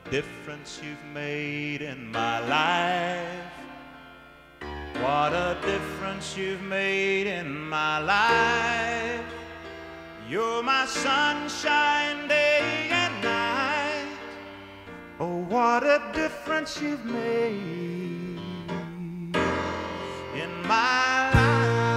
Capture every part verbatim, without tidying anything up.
difference you've made in my life. What a difference you've made in my life. You're my sunshine day and night. Oh, what a difference you've made in my life.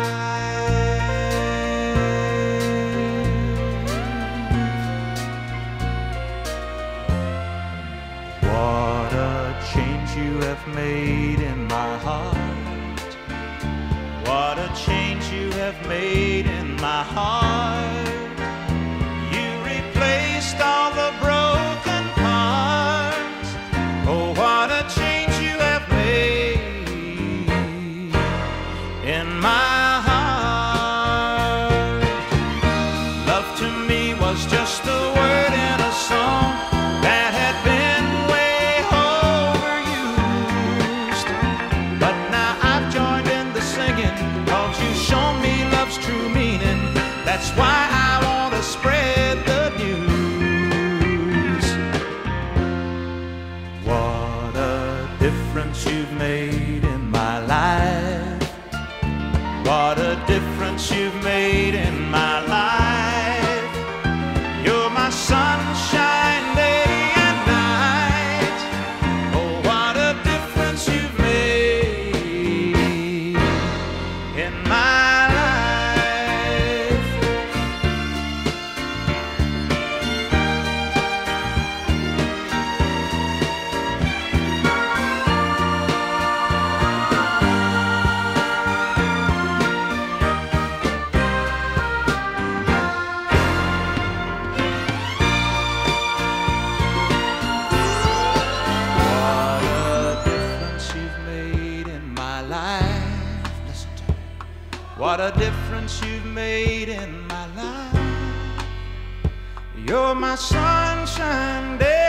What a change you have made in my heart. What a change you have made in my heart. You replaced all the broken parts. Oh, what a change you have made in my heart. Love to me was just a word in a song that had been way overused. But now I've joined in the singing, 'cause you've shown me love's true meaning. That's why I want to spread the news. What a difference you've made in my life. What a difference you've made in my life. You're my sunshine day and night. Oh, what a difference you've made in my life. What a difference you've made in my life. You're my sunshine day